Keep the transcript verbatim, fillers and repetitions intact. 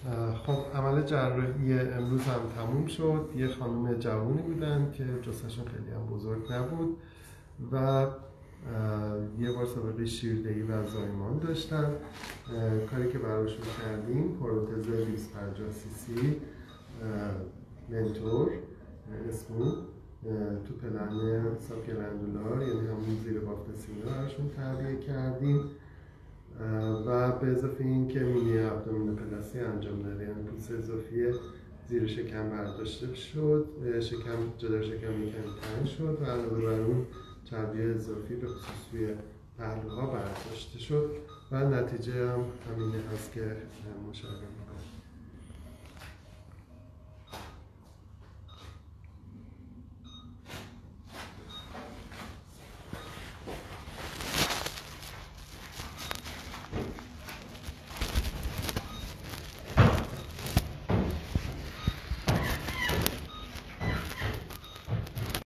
خب عمل جراحی امروز هم تموم شد. یه خانم جوانی بودن که جثه‌شون خیلی هم بزرگ نبود و یه بار سابقه شیردهی و زایمان داشتن. کاری که براشون کردیم پروتز دویست و پنجاه سی سی منتور اسمو تو پلن سابگلندولار، یعنی همون زیر بافت سینه براشون تعبیه کردیم و به اضافه این که مینی ابدومینوپلاستی انجام داده، یعنی پوست اضافی زیر شکم برداشته شد، شکم جدا شکم یکم تنگ شد و علاوه بر اون چربی اضافی به خصوص توی پهلوها برداشته شد و نتیجه هم همینه هست که مشاهده می‌کنید.